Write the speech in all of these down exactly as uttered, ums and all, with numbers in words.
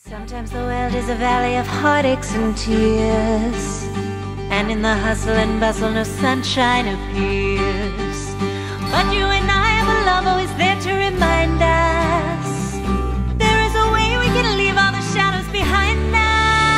Sometimes the world is a valley of heartaches and tears, and in the hustle and bustle no sunshine appears. But you and I have a love always there to remind us there is a way we can leave all the shadows behind us.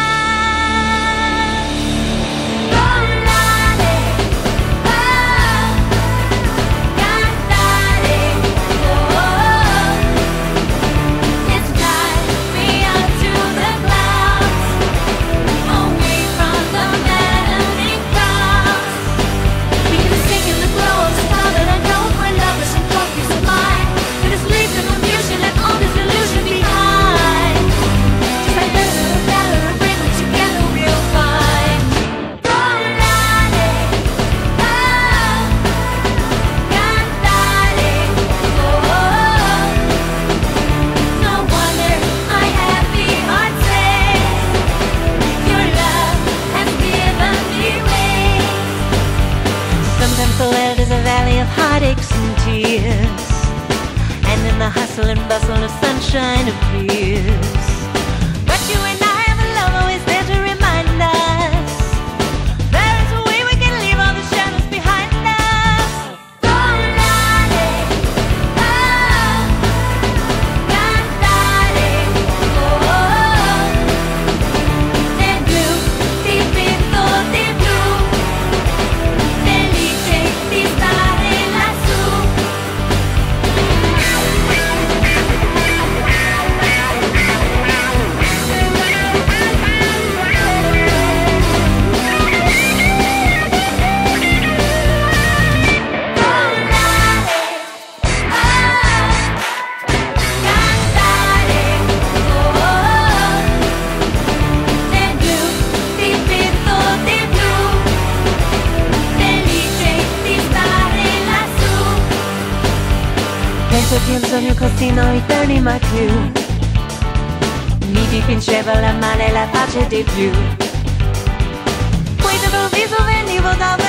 Heartaches and tears, and in the hustle and bustle no sunshine appears. But you and I have a love always there to remind us there is a way we can leave all the shadows behind us. Cantare, oh, cantare, oh, de blu, ti pinto di blu, felice di stare. Penso che un sogno così noi torni mai più, mi dipingeva la male e la pace di più. Poi d'improvviso venivo da